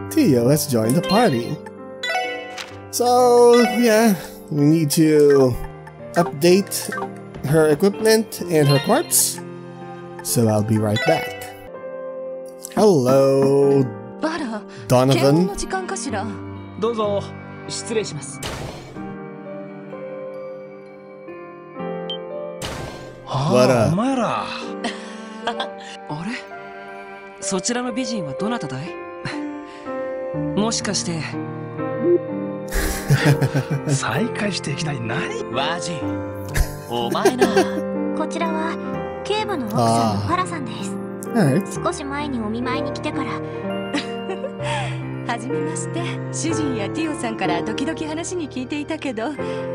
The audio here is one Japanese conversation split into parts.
Tio has joined the party. So, yeah, we need to update her equipment and her quartz. So I'll be right back. Hello, Donovan. どうぞ失礼します。お前ら。あれ？そちらの美人はどなただい？もしかして再会していきなり何？ ワジ、お前な。 こちらは警部の奥さんのファラさんです。少し前にお見舞いに来てから。 はじめまして。主人やティオさんから時々話に聞いていたけど。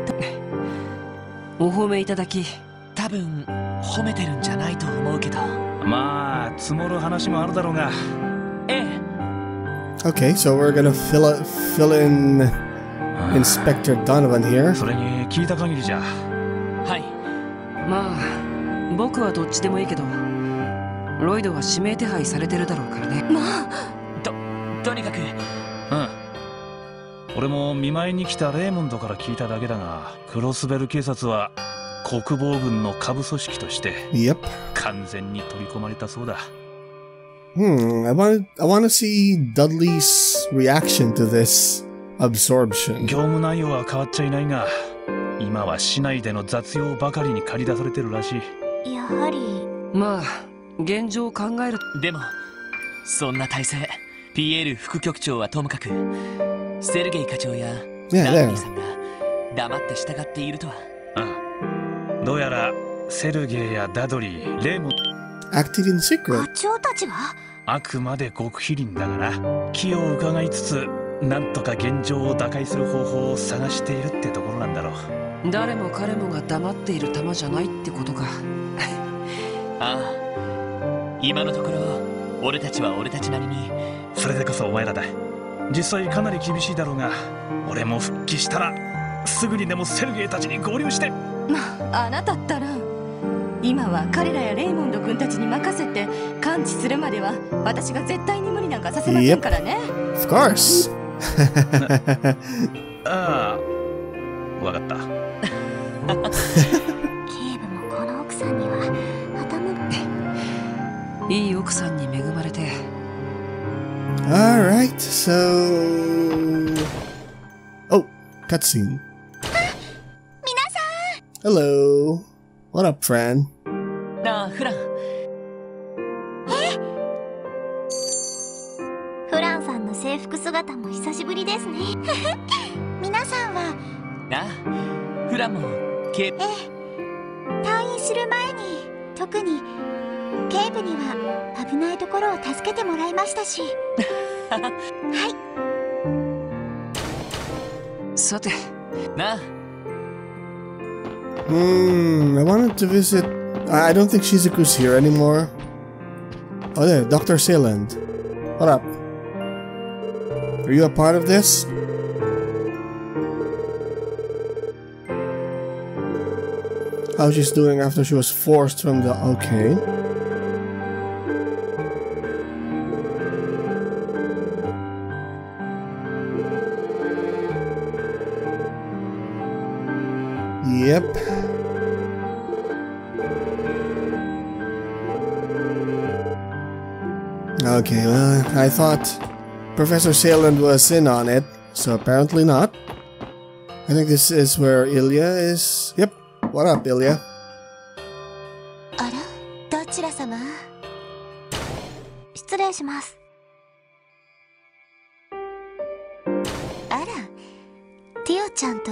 お褒めいただき、 多分褒めてるんじゃないと思うけど。 まあ積もる話もあるだろうが。 ええ。 Okay, so we're gonna fill in Inspector Donovan here. それに聞いた限りじゃ。 はい。 まあ僕はどっちでもいいけど、ロイドは指名手配されてるだろうからね。 まあとにかく。 俺も見舞いに来たレーモンドから聞いただけだが、クロスベル警察は国防軍の下部組織として完全に取り込まれたそうだ。 I want to see Dudley's reaction to this absorption. 業務内容は変わっちゃいないが、今は市内での雑用ばかりに駆り出されてるらしい。やはり。 まあ現状を考える。 でもそんな体制、ピエール副局長はともかく、セルゲイ課長やダンディさんが黙って従っているとは。 どうやらセルゲイやダドリー、レーモン acted in secret. 課長たちはあくまで極秘林だがな。気を伺いつつ、なんとか現状を打開する方法を探しているってところなんだろう。誰も彼もが黙っている玉じゃないってことか。 ああ、今のところ俺たちは俺たちなりに。 それでこそお前らだ。実際かなり厳しいだろうが、俺も復帰したらすぐにでもセルゲイたちに合流して。 あなたったら今は彼らやレイモンド君たちに任せて完治するまでは私が絶対に無理なんかさせませんからね。 Of course. ああ、わかった。 警部もこの奥さんには頭いい奥さんに恵まれて。 Alright, so... Oh, cutscene. Hello. What up, friend? なあ、フラン。 フランさんの制服姿も久しぶりですね。皆さんは。 なあ、フランも警部。 退院する前に特に警部には危ないところを助けてもらいましたし。はい。 さて。 なあ。 I wanted to visit... I don't think Shizuku's here anymore. Oh there, Dr. Sayland. What up? Are you a part of this? How she's doing after she was forced from the... Okay. Yep. Okay, well, I thought Professor Sayland was in on it, so apparently not. I think this is where Ilya is. Yep. What up, Ilya? あら、どちら様？失礼します。あら、ティオちゃんと。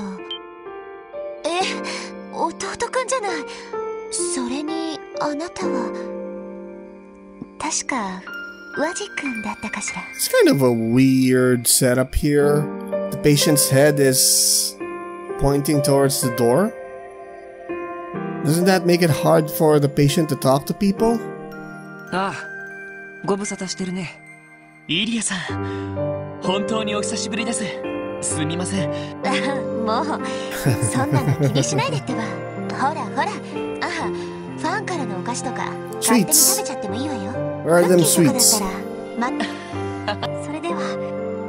弟くんじゃない。それにあなたは確かワジ君だったかしら。 It's kind of a weird setup here. The patient's head is pointing towards the door. Doesn't that make it hard for the patient to talk to people? ああ、ご無沙汰してるね。 イリアさん、本当にお久しぶりです。すみません。 もうそんなの気にしないでってば。ほらほら、ファンからのお菓子とか勝手に食べちゃってもいいわよ。 Where are them sweets? それでは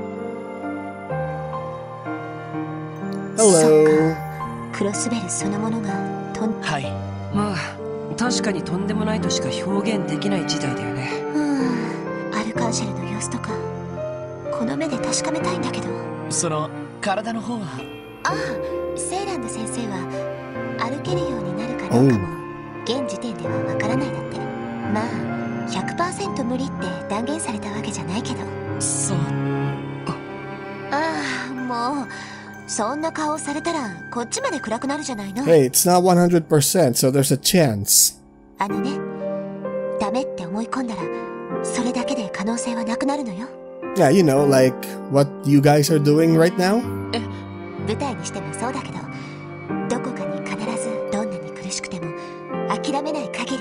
Hello. クロスベルそのものがはい。 まあ確かにとんでもないとしか表現できない事態だよね。 アルカンシェルの様子とかこの目で確かめたいんだけど。 その体の方は。 ああ、セイランド先生は歩けるようになるかどうかも現時点ではわからないだって。まあ 100% 無理って断言されたわけじゃないけど。 そう。 ああ、もうそんな顔されたらこっちまで暗くなるじゃないの。 Hey, it's not 100%, so there's a chance. あのね、ダメって思い込んだらそれだけで可能性はなくなるのよ。 Yeah, you know, like what you guys are doing right now? 舞台にしてもそうだけど、どこかに必ずどんなに苦しくても諦めない限り。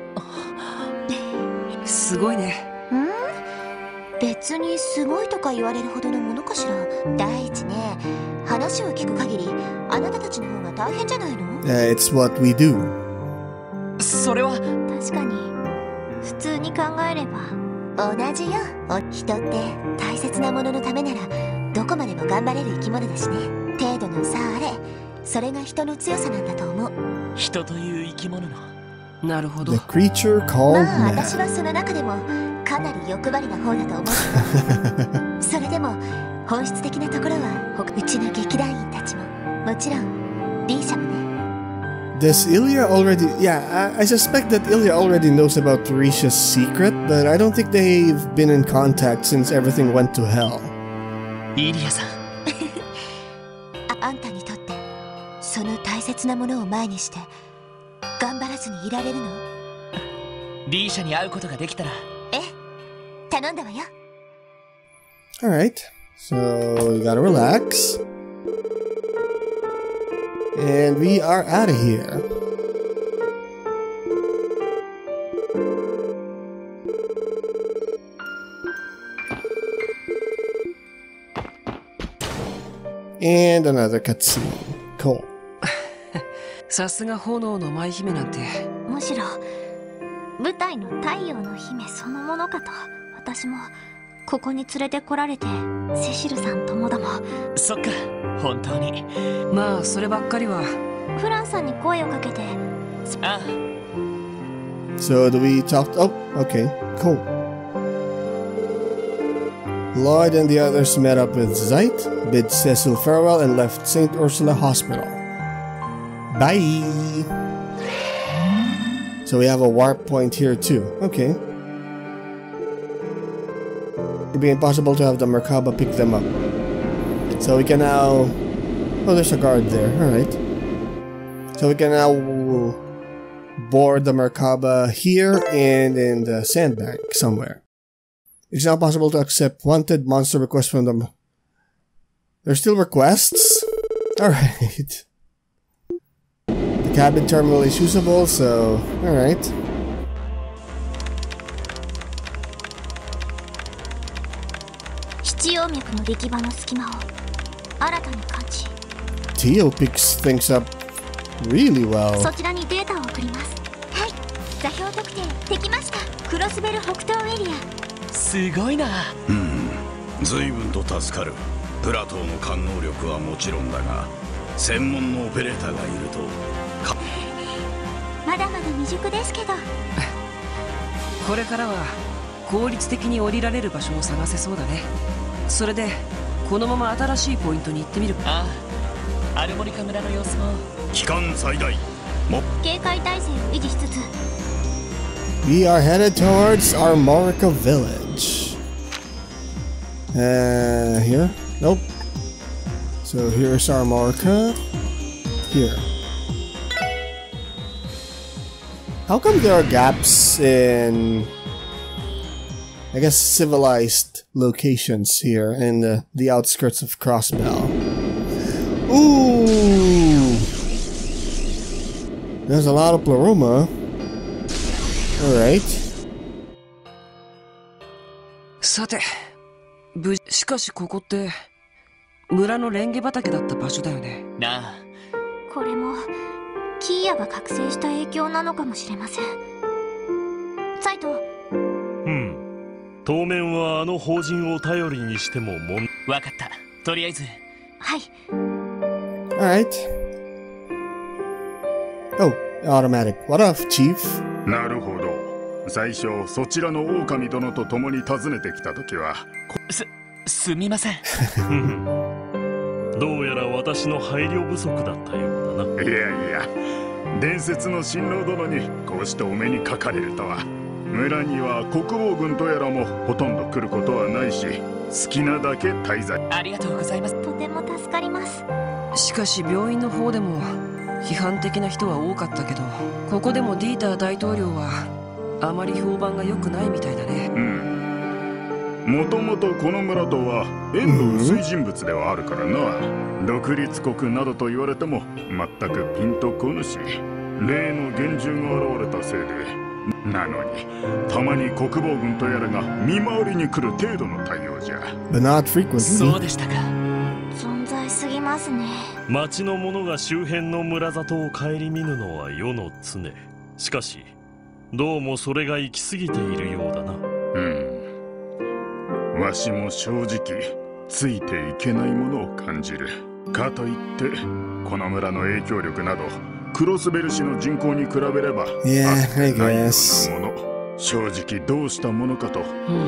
すごいね。 別にすごいとか言われるほどのものかしら。第一ね、話を聞く限りあなたたちの方が大変じゃないの？ It's what we do. それは確かに普通に考えれば同じよ。人って大切なもののためならどこまでも頑張れる生き物だしね。程度の差あれ、それが人の強さなんだと思う。 人という生き物の。 なるほど。 The creature called まあ man. 私はその中でもかなり欲張りな方だと思うけどそれでも本質的なところはうちの劇団員たちももちろんリーシャもね。 Does Ilya already... Yeah, I suspect that Ilya already knows about Risha's secret, but I don't think they've been in contact since everything went to hell. イリアさん。 あんたにとってその大切なものを前にして頑張らずにいられるの？ リーシャに会うことができたら。 頼んだわよ。 Alright, so we gotta relax. And we are out of here. And another cutscene. Cool. さすが炎の舞姫なんて。 むしろ舞台の太陽の姫そのものかと。私もここに連れてこられてセシルさんともども。 そっか、本当に。 まあそればっかりは。 フランさんに声をかけて。 ああ。 So do we talk? Oh, okay, cool. Lloyd and the others met up with Zeit, bid Cecil farewell, and left St. Ursula Hospital. Bye! So we have a warp point here too. Okay. It'd be impossible to have the Merkaba pick them up. So we can now... Oh, there's a guard there. Alright. So we can now board the Merkaba here and in the sandbank somewhere. It's now possible to accept wanted monster requests from them. There's still requests? Alright. The cabin terminal is usable, so... Alright. Tio picks things up really well. そちらにデータを送ります。はい、座標特定できました。クロスベル北東エリア。 すごいな。 随分と助かる。プラトーの感能力はもちろんだが、専門のオペレーターがいるとまだまだ未熟ですけど。 これからは効率的に降りられる場所を探せそうだね。それでこのまま新しいポイントに行ってみる。 ああ、アルモリカ村の様子も。 期間最大警戒態勢を維持しつつ。 We are headed towards Armorica Village. Here? Nope. So here's Armorica. Here. How come there are gaps in, I guess, civilized locations here in the outskirts of Crossbell? Ooh! There's a lot of Pleroma. Alright. さて、しかしここって村のレンゲ畑だった場所だよね。 なあ。 これもキーヤが覚醒した影響なのかもしれません。サイト。 当面はあの法人を頼りにしてもわかった。とりあえず。 はい。 Alright. Oh, automatic. What up, Chief? なるほど。最初そちらの狼殿と共に訪ねてきたときはすみません。 どうやら私の配慮不足だったようだな。 いやいや、伝説の新郎殿にこうしてお目にかかれるとは。村には国防軍とやらもほとんど来ることはないし、好きなだけ滞在。 ありがとうございます。 とても助かります。 しかし病院の方でも批判的な人は多かったけど、ここでもディーター大統領はあまり評判が良くないみたいだね。 もともとこの村とは縁の薄い人物ではあるからな。独立国などと言われても全くピンとこぬし、例の幻獣が現れたせいで。なのにたまに国防軍とやらが見回りに来る程度の対応じゃ。 そうでしたか。 存在すぎますね。 町の者が周辺の村里を顧みぬのは世の常。しかしどうもそれが行き過ぎているようだな。 わしも正直ついていけないものを感じる。かといってこの村の影響力などクロスベル市の人口に比べれば、 I guess. 正直どうしたものかと。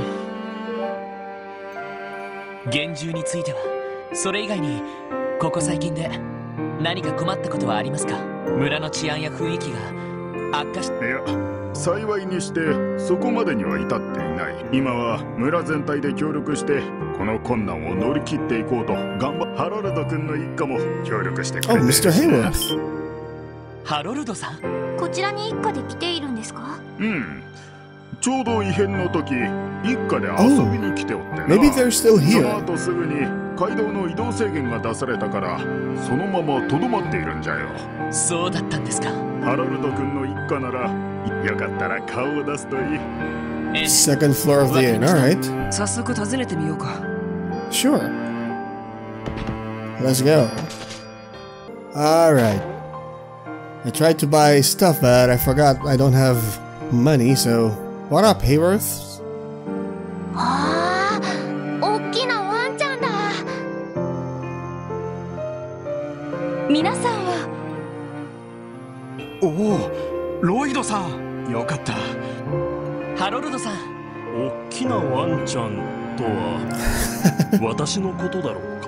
幻獣についてはそれ以外にここ最近で何か困ったことはありますか？村の治安や雰囲気が悪化し。いや、幸いにしてそこまでには至っていない。今は村全体で協力してこの困難を乗り切っていこうと頑張っ。ハロルド君の一家も協力してくれてる。 Mr. Hayworth. ハロルドさん、 こちらに一家で来ているんですか？ ちょうど異変の時一家で遊びに来ておってな。 Maybe they're still here. その後すぐに街道の移動制限が出されたからそのままとどまっているんじゃよ。 そうだったんですか。 ハロルド君の一家ならよかったら顔を出すといい。 Second floor of the inn, alright. 早速訪ねてみようか。 Sure. Let's go. Alright. I tried to buy stuff, but I forgot I don't have money, so... What up, Hayworth? ああ、おっきなワンちゃんだ。皆さんは。 おお、ロイドさん、よかった。 ハロルドさん。 おっきなワンちゃんとは私のことだろうか。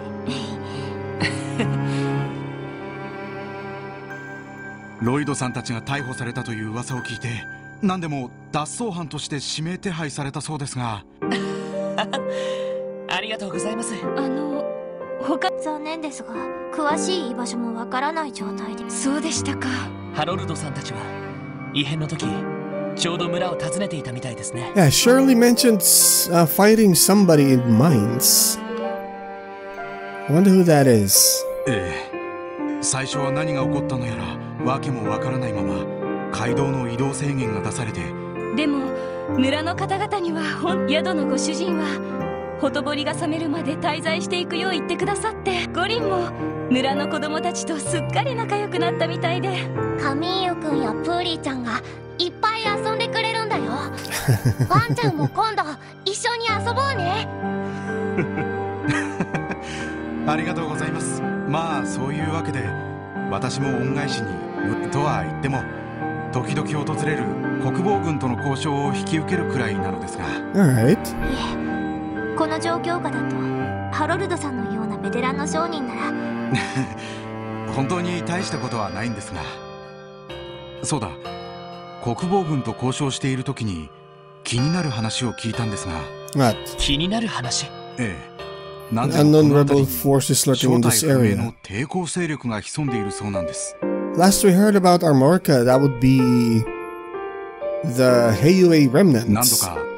ロイドさんたちが逮捕されたという噂を聞いて、何でも脱走犯として指名手配されたそうですが。 ありがとうございます。 残念ですが詳しい居場所もわからない状態で。 そうでしたか。 ハロルドさんたちは異変の時ちょうど村を訪ねていたみたいですね。 Yeah, Shirley mentioned fighting somebody in mines. I wonder who that is. 最初は何が起こったのやら訳もわからないまま街道の移動制限が出されて。 でも村の方々には宿のご主人はほとぼりが冷めるまで滞在していくよう言ってくださって、ゴリンも村の子供たちとすっかり仲良くなったみたいで。 カミーユくんやプーリーちゃんがいっぱい遊んでくれるんだよ。ワンちゃんも今度一緒に遊ぼうね。 ありがとうございます。まあそういうわけで私も恩返しにとは言っても時々訪れる国防軍との交渉を引き受けるくらいなのですが。 Alright. いえ、この状況下だとハロルドさんのようなベテランの商人なら。 本当に大したことはないんですが。そうだ、国防軍と交渉している時に気になる話を聞いたんですが。 What? 気になる話。 なんで Unknown rebel forces lurking in this 正体不明 area. の抵抗勢力が潜んでいるそうなんです。 Last we heard about Armorica, that would be the Heiyue remnants. 何度か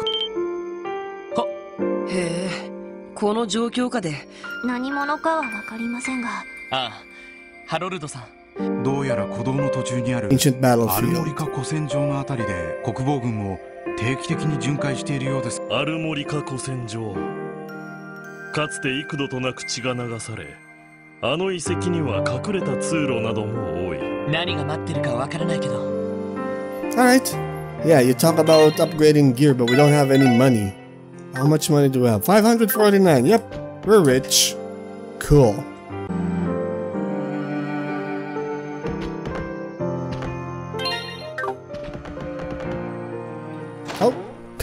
へえ、この状況下で何者かはわかりませんが。 ああ、ハロルドさん。 どうやら古道の途中にある Ancient アルモ battlefield. リカ古戦場のあたりで国防軍を定期的に巡回しているようです。 アルモリカ古戦場、かつて幾度となく血が流され、あの遺跡には隠れた通路なども多い。 何が待ってるかわからないけど。 Alright. Yeah, you talk about upgrading gear, but we don't have any money. How much money do we have? 549. Yep, we're rich. Cool.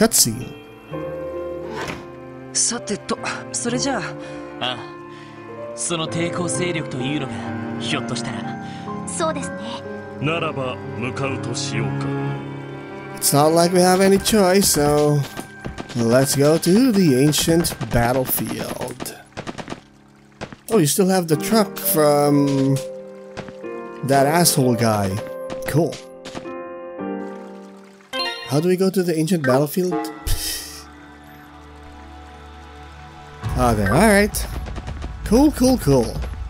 cutscene. さてと、それじゃあ。 ああ、その抵抗勢力というのがひょっとしたら。 そうですね。 ならば向かうとしようか。 It's not like we have any choice, so let's go to the ancient battlefield. Oh, you still have the truck from that asshole guy. Cool. How do we go to the ancient battlefield? Ah, there. Alright. Cool, cool, cool.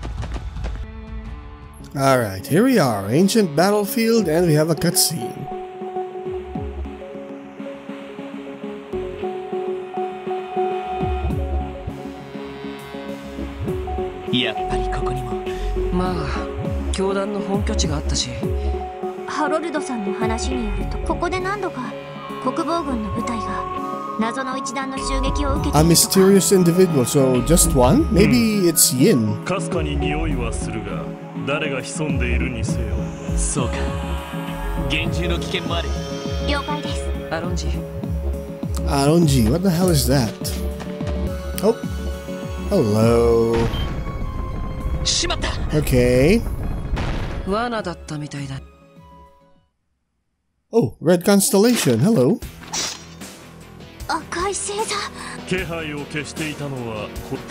Alright, here we are. Ancient battlefield, and we have a cutscene. Ma, 教団の本拠地があったし。 ハロルドさんの話によると、ここで何度か国防軍の部隊が謎の一団の襲撃を受けているとか。 A mysterious individual, so just one? Maybe it's Yin. かすかに匂いはするが、誰が潜んでいるにせよ。 そうか。厳重の危険もある。 了解です。 アロンジ。 Aronji, what the hell is that? Oh, hello. しまった。 Okay. 罠だったみたいだ。 Oh, Red Constellation, hello. 赤い星座。 気配を消していたのは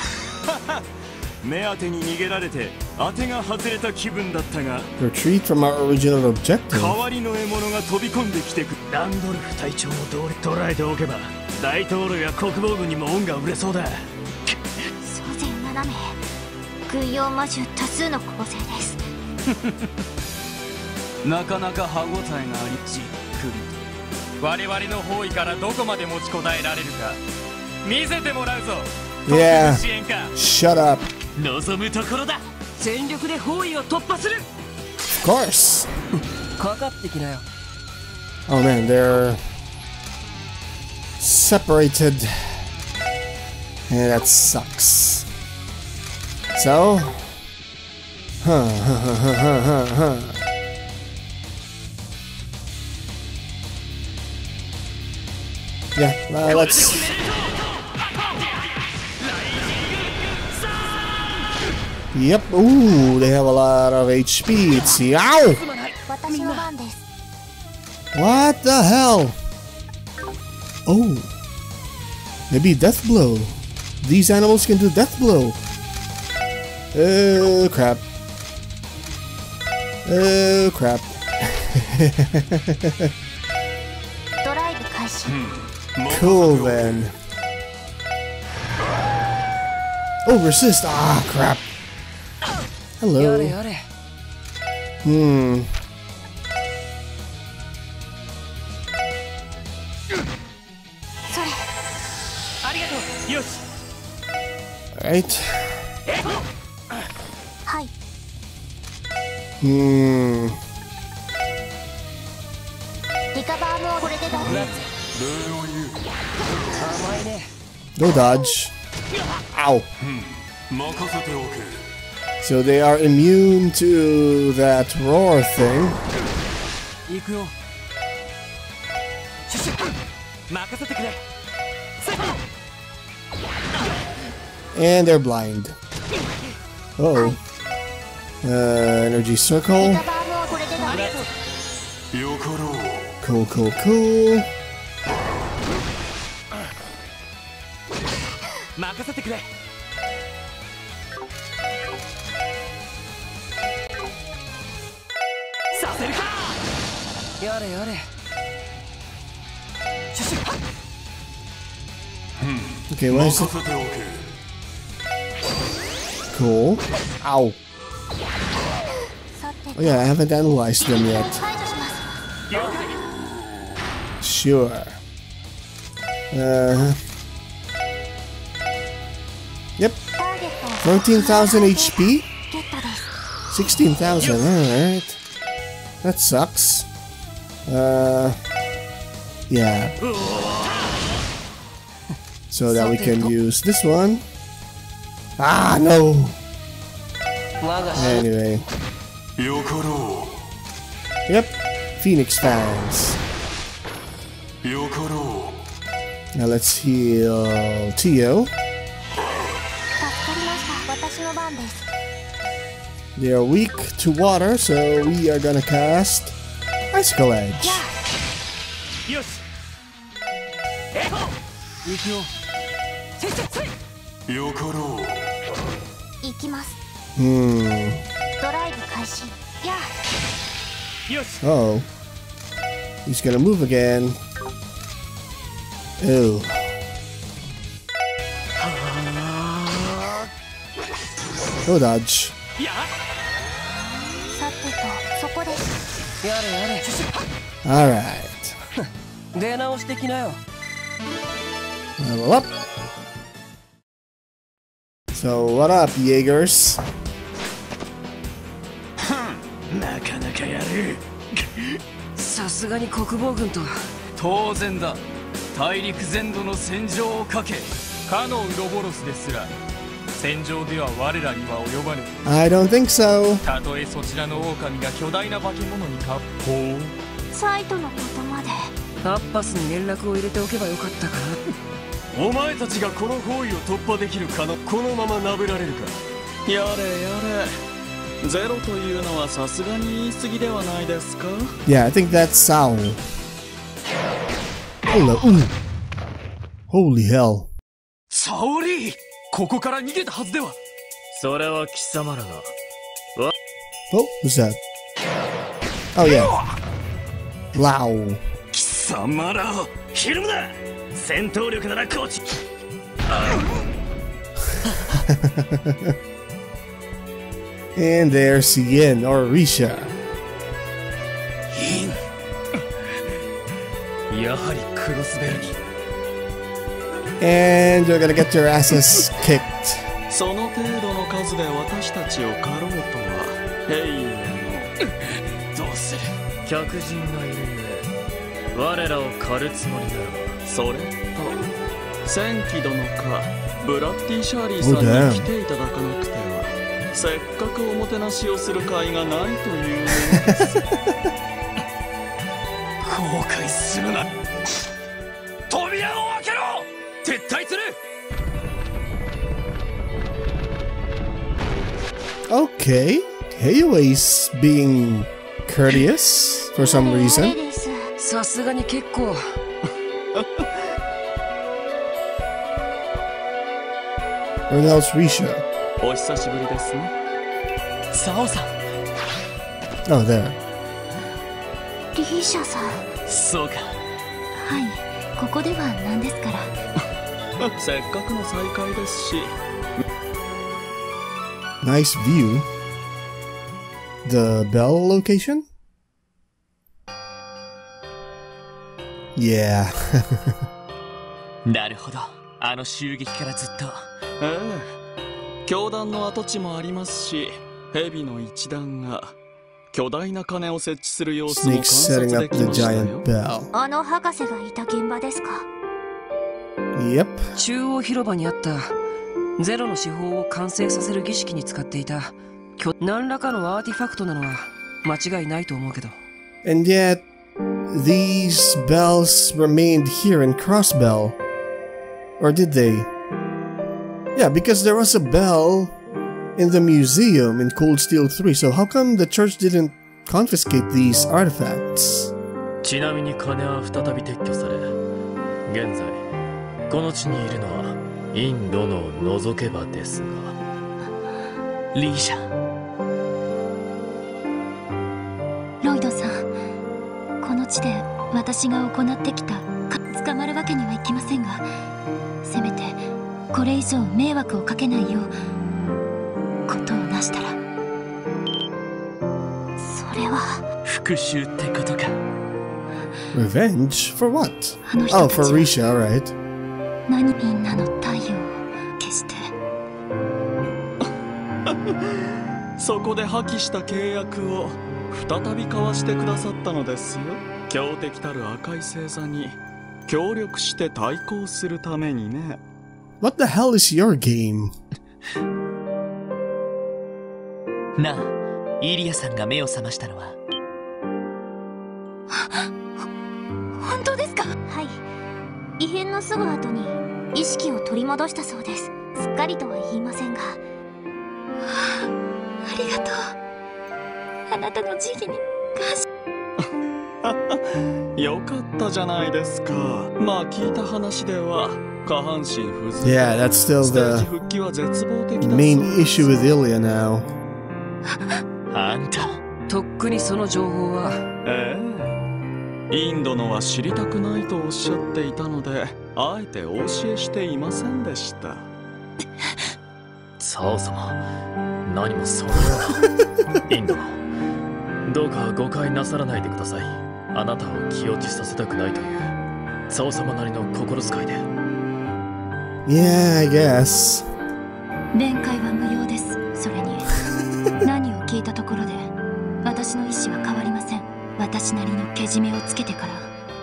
目当てに逃げられて当てが外れた気分だったが Retreat from our original objective. 代わりの獲物が飛び込んできてくランドルフ隊長を捕らえておけば大統領や国防軍にも恩が売れそうだ。 総勢7名、軍用魔獣多数の構成です。 なかなか歯応えがありじっくり我々の包囲からどこまで持ちこたえられるか見せてもらうぞ。 Yeah, shut up. 望むところだ。 全力で包囲を突破する。 Of course. かかってきなよ。 Oh man, they're separated. Yeah, that sucks. So, yeah, let's. Yep. Ooh, they have a lot of HP. Let's see. Ow! 私の番です。 What the hell? Oh. Maybe death blow. These animals can do death blow. Oh crap. Oh crap. ドライブ開始。 Cool then. Oh, resist. Ah, crap. Hello. やれやれ。 Hmm. Right. はい。 Hmm. リカバーもこれで大丈夫。 Go dodge. Ow. So they are immune to that roar thing. 行くよ。任せてくれ。 And they're blind. Oh. Energy circle. リカバーもこれで大丈夫。 Cool, cool, cool. 任せてくれ。させるか。 やれやれ。 Okay, what is it? Cool. Ow. さて、 Oh yeah, I haven't analyzed them yet. 排除します。 Sure. Yep. ターゲットを 14,000 HP? ゲットです。 16,000, alright. That sucks. Yeah. So that we can use this one. Ah, no! Anyway. Yep. Phoenix fans. Now let's heal Tio. They are weak to water, so we are gonna cast Icicle Edge. Oh. He's gonna move again. Ew. No dodge. Alright. Level up. So what up, Jaegers? なかなかやる。 さすがに国防軍とは。 当然だ。大陸全土の戦場をかけ、かのウロボロスですら戦場では我らには及ばぬ。 I don't think so. たとえそちらの狼が巨大な化け物にかほう。 サイトのことまで。 アッパスに連絡を入れておけばよかったかな。お前たちがこの包囲を突破できるかな。このままなぶられるか。 やれやれ。ゼロというのはさすがに言い過ぎではないですか。 Yeah, I think that's Sao. Hello. Holy hell. サオリー、ここから逃げたはずでは。 それは貴様らが。 Oh, who's that? Oh yeah. Lao. 貴様ら、ひるむな。戦闘力ならこっち。 And there's Yin or Risha. やはりクロスベルに。 And you're gonna get your asses kicked. その程度の数で私たちを狩ろうとは。ヘイエの。 どうする。 客人がいるゆえ、我らを狩るつもりならば。 それと、戦記殿かブラッディ・シャーリーさんに来ていただかなくては、せっかくおもてなしをする甲斐がないというのです。 後悔するな。扉を開けろ。撤退する。 Okay. Heiwei's being courteous for some reason. さすがに結構。 Where the hell's Risha? お久しぶりですね。 サオさん。 Oh, there. リーシャさん。 そうか。 はい、ここでは何ですから。 せっかくの再会ですし。 Nice view. The bell location? Yeah. なるほど。あの襲撃からずっと。 ええ。教団の跡地もありますし、蛇の一団が巨大な鐘を設置する様子も観察できましたよ。 あの博士がいた現場ですか。 Yep. 中央広場にあったゼロの手法を完成させる儀式に使っていた何らかのアーティファクトなのは間違いないと思うけど。 And yet, these bells remained here in Crossbell. Or did they? Yeah, because there was a bell in the museum in Cold Steel 3, so how come the church didn't confiscate these artifacts? ちなみに鐘は再び撤去され、現在この地にいるのはインドの除けばですが。 リーシャ。 ロイドさん、この地で私が行ってきた捕まるわけにはいきませんが、せめてこれ以上迷惑をかけないようことをなしたら。それは復讐ってことか。 Revenge? For what? Oh, for Risha, alright. 何みんなの太陽を消して。 そこで破棄した契約を再び交わしてくださったのですよ。強敵たる赤い星座に協力して対抗するためにね。 What the hell is your game? なあ、イリアさんが目を覚ましたのは。 本当ですか。はい。異変のすぐ後に意識を取り戻したそうです。すっかりとは言いませんが。ありがとう。あなたの慈悲に感謝。 よかったじゃないですか。まあ聞いた話では下半身不随。 Yeah, that's still ステージ the 復帰は絶望的だそう。 main issue with Ilya now. あんたとっくにその情報は。 インドのは知りたくないとおっしゃっていたので、あえてお教えしていませんでした。 サオ様、何もそのような。インドの、どうか誤解なさらないでください。あなたを気落ちさせたくないというサオ様なりの心遣いで。 Yeah, I guess. 弁解は無用です。それに何を聞いたところで私の意志は変わりません。私なりのけじめをつけてから。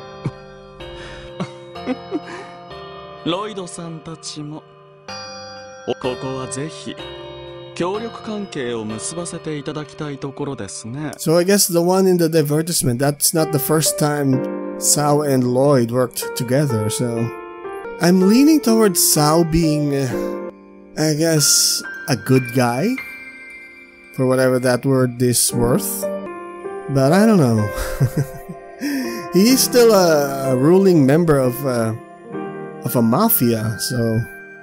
ロイドさんたちもここはぜひ協力関係を結ばせていただきたいところですね。 So I guess the one in the advertisement, that's not the first time Sao and Lloyd worked together, so I'm leaning towards Sao being, I guess, a good guy, for whatever that word is worth. But I don't know. He is still a ruling member of a mafia, so.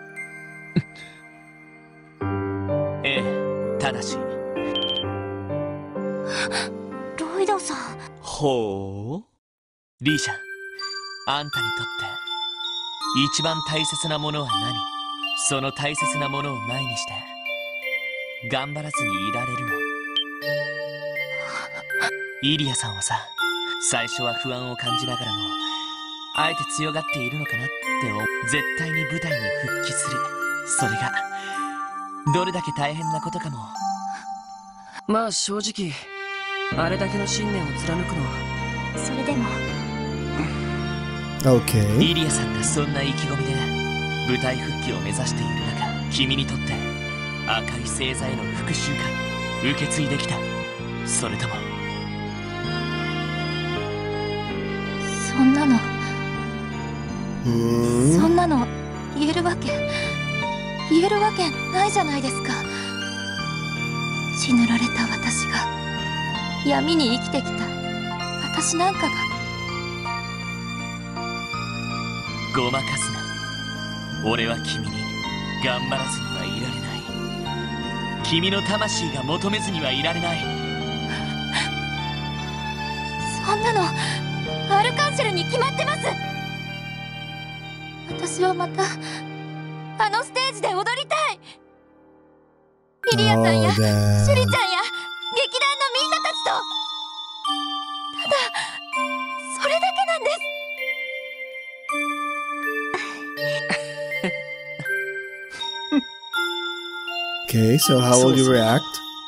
ええ、ただしロイドさん。 ほう。 リーシャ、あんたにとって一番大切なものは何？その大切なものを前にして頑張らずにいられるの？イリアさんはさ、最初は不安を感じながらもあえて強がっているのかなって絶対に舞台に復帰する。それがどれだけ大変なことかも。 まあ正直あれだけの信念を貫くのは。 それでも Okay. イリアさんがそんな意気込みで舞台復帰を目指している中、君にとって赤い星座への復讐か受け継いできた？それともそんなのそんなの言えるわけないじゃないですか。血塗られた私が、闇に生きてきた私なんかが。 ごまかすな。俺は君に頑張らずにはいられない。君の魂が求めずにはいられない。 そんなのアルカンシェルに決まってます。私はまたあのステージで踊りたい。イリアさんやシュリちゃんや劇団のみんなたちと。ただそれだけなんです。 Okay, so how will you react?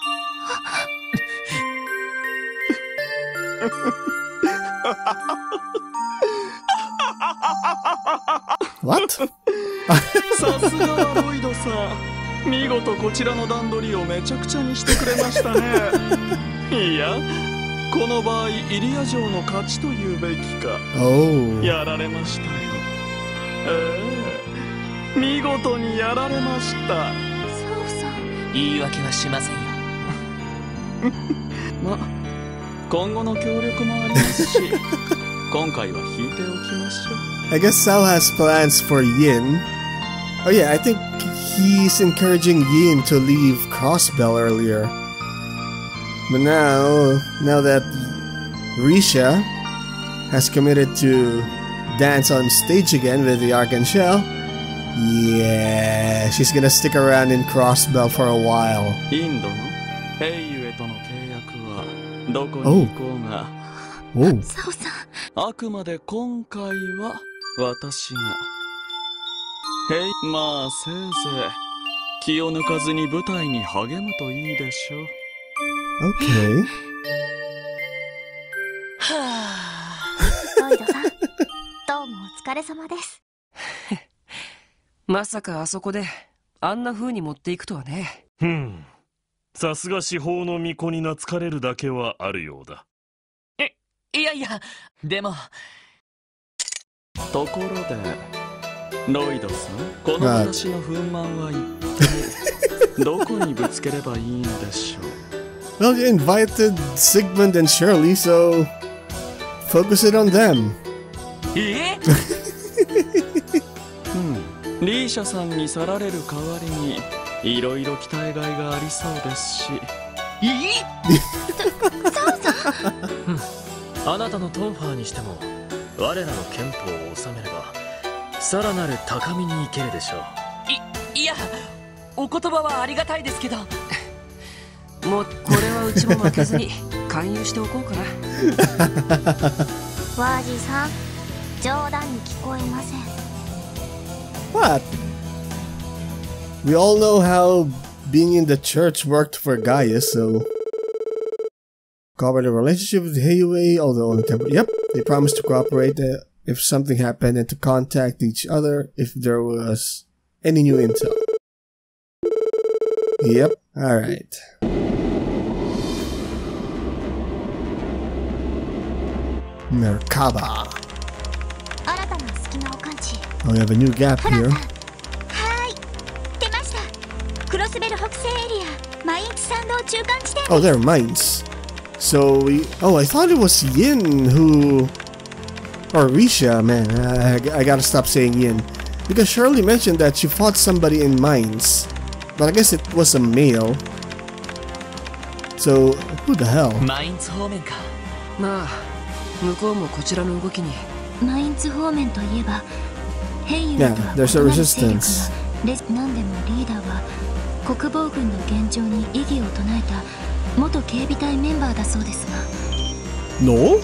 What? さすがはロイドさん、見事こちらの段取りをめちゃくちゃにしてくれましたね。いや、この場合イリア城の勝ちと言うべきか。やられましたよ。見事にやられました。 サオさん、 言い訳はしませんよ。 ま、今後の協力もありますし今回は引いておきましょう。 I guess Sao has plans for Yin. Oh yeah, I think he's encouraging Yin to leave Crossbell earlier. But now that Risha has committed to dance on stage again with the Argan Shell, yeah, she's gonna stick around in Crossbell for a while. インドのヘイユへとの契約はどこに行こうが、 サオさん、 あくまで今回は私が。まあせいぜい気を抜かずに舞台に励むといいでしょう。 Okay. ロイドさん、どうもお疲れ様です。 まさかあそこであんな風に持っていくとはね。 さすが司法の巫女に懐かれるだけはあるようだ。 いやいや、でもところでロイドさん、この私の不満は一体どこにぶつければいいのでしょう。 Well, you invited Sigmund and Shirley, so focus it on them. リーシャさんに去られる代わりにいろいろ期待外がありそうですし。 あなたのトンファーにしても我らの憲法を収めればさらなる高みに行けるでしょう。 いや、お言葉はありがたいですけど、 もうこれはうちも負けずに勧誘しておこうかな。 ワージーさん、冗談に聞こえません。 What? We all know how being in the church worked for Gaius, so... Cover the relationship with Heiyue, although on the temple. Yep, they promised to cooperate if something happened and to contact each other if there was any new intel. Yep, alright. Merkaba. Oh, we have a new gap here. Oh, they're mines. So we... Oh, I thought it was Yin who... Or Risha, man. I gotta stop saying Yin. Because Shirley mentioned that she fought somebody in mines. But I guess it was a male. So, who the hell? Mines 方面か。 まあ、向こうもこちらの動きに。 マインツ方面といえば、ヘイユーとは there's a resistance. 何でもリーダーは国防軍の現状に異議を唱えた元警備隊メンバーだそうですが。 No?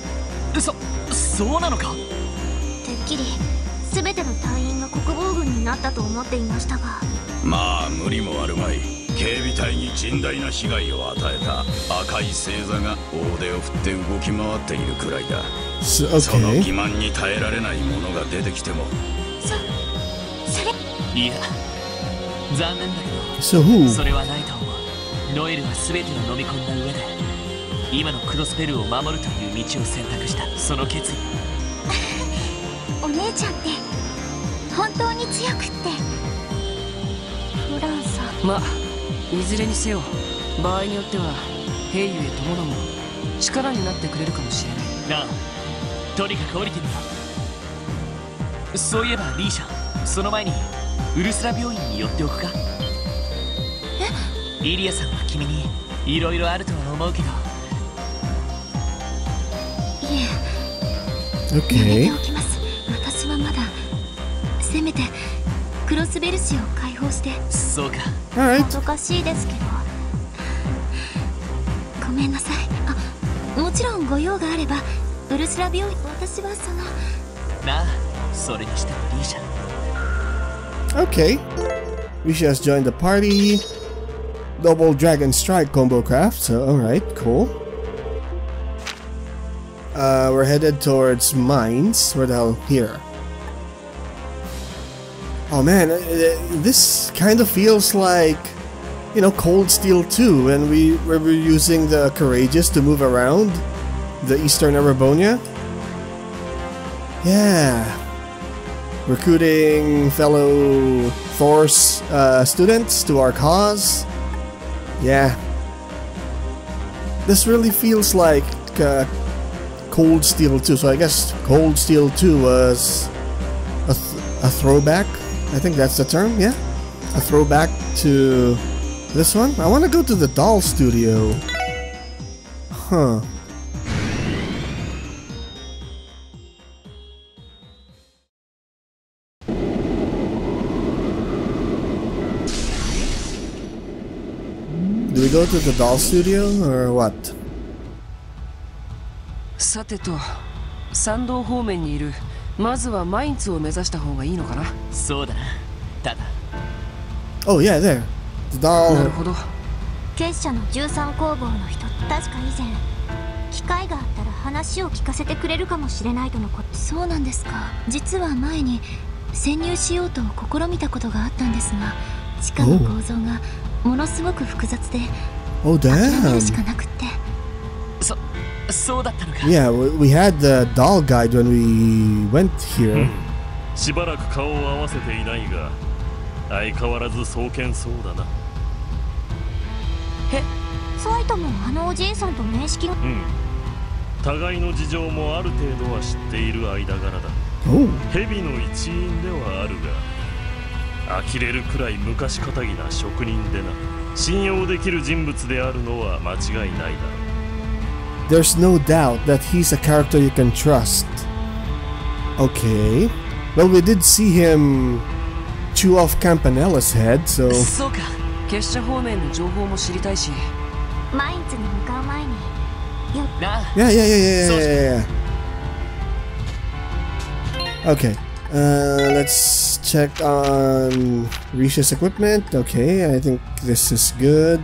そうなのか。 てっきり全ての隊員が国防軍になったと思っていましたが。 まあ無理もあるまい。警備隊に甚大な被害を与えた赤い星座が大手を振って動き回っているくらいだ。その欺瞞に耐えられないものが出てきても。 それ。 いや、残念だけど、それはないと思う。ノエルは全てを飲み込んだ上で今のクロスベルを守るという道を選択した。その決意。 お姉ちゃんって本当に強くって。フランさん。 まあ、いずれにせよ場合によってはヘイユへ友のも力になってくれるかもしれない。 なあ、とにかく降りてみた。そういえばリーシャ、その前にウルスラ病院に寄っておくか。イリアさんは君にいろいろあるとは思うけど。 いえ、 Okay. やめておきます。私はまだせめてクロスベルシを解放して。 そうか。 恥ずかしいですけど。ごめんなさい。あ、もちろんご用があればウルスラ病院。私はその。 なあ、それにしてもリーシャ。 Okay. Risha has joined the party. Double Dragon Strike combo craft, so alright, cool. We're headed towards mines. Where the hell? Here. Oh man, this kind of feels like, you know, Cold Steel 2 when we were using the Courageous to move around the Eastern Erebonia. Yeah. Recruiting fellow Force students to our cause. Yeah. This really feels like Cold Steel 2, so I guess Cold Steel 2 was a throwback. I think that's the term, yeah? A throwback to this one? I want to go to the doll studio. Huh. Do we go to the doll studio or what? さてと、参道方面にいるまずはマインツを目指した方がいいのかな。 そうだな。ただ。 Oh yeah, there. The doll. なるほど。 結社の13工房の人、確か以前機会があったら話を聞かせてくれるかもしれないとのこと。そうなんですか。実は前に潜入しようと試みたことがあったんですが、地下の構造がものすごく複雑で、諦めるしかなくって。 そうだったのか。 Yeah, we had the doll guide when we went here. しばらく顔を合わせていないが相変わらず壮健そうだな。 サイトもあのおじいさんと面識が。 互いの事情もある程度は知っている間柄だ。蛇の一員ではあるが呆れるくらい昔かたぎな職人でな。信用できる人物であるのは間違いないだろう。 There's no doubt that he's a character you can trust. Okay. Well, we did see him chew off Campanella's head, so... そうか。結社方面の情報も知りたいし。 マインツに向かう前に。 Yeah. Okay. Let's check on Risha's equipment. Okay, I think this is good.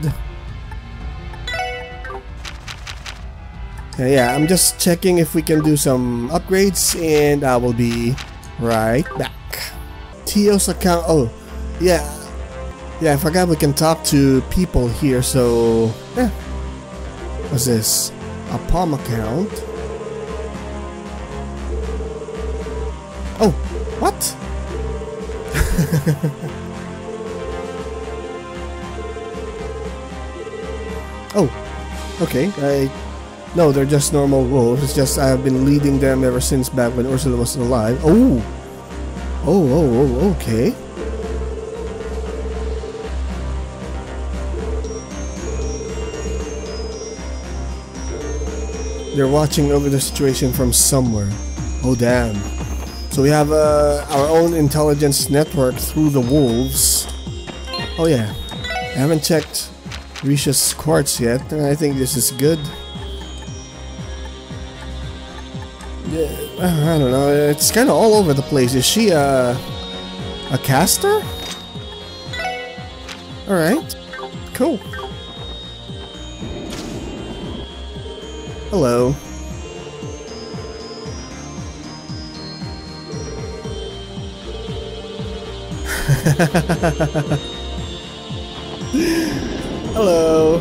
Yeah, I'm just checking if we can do some upgrades, and I will be right back. Tio's account. Oh, yeah. I forgot we can talk to people here, so... Yeah. What's this? A Palm account? Oh, what? Oh, okay. No, they're just normal wolves. It's just I've been leading them ever since back when Ursula was alive. Oh, okay. They're watching over the situation from somewhere. Oh, damn. So we have our own intelligence network through the wolves. Oh yeah, I haven't checked Risha's quartz yet, and I think this is good. Yeah, I don't know, it's kind of all over the place. Is she a caster? Alright, cool. Hello. Hello.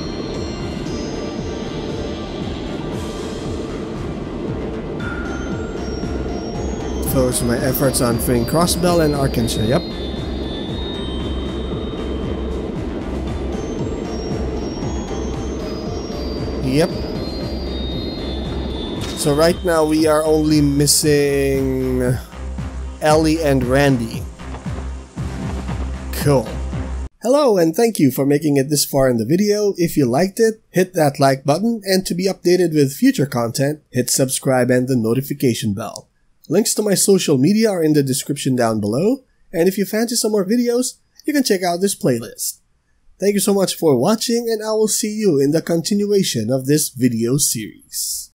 Focus my efforts on freeing Crossbell and Arkansas. Yep. So right now we are only missing Ellie and Randy. Cool. Hello and thank you for making it this far in the video. If you liked it, hit that like button, and to be updated with future content, hit subscribe and the notification bell. Links to my social media are in the description down below, and if you fancy some more videos, you can check out this playlist. Thank you so much for watching, and I will see you in the continuation of this video series.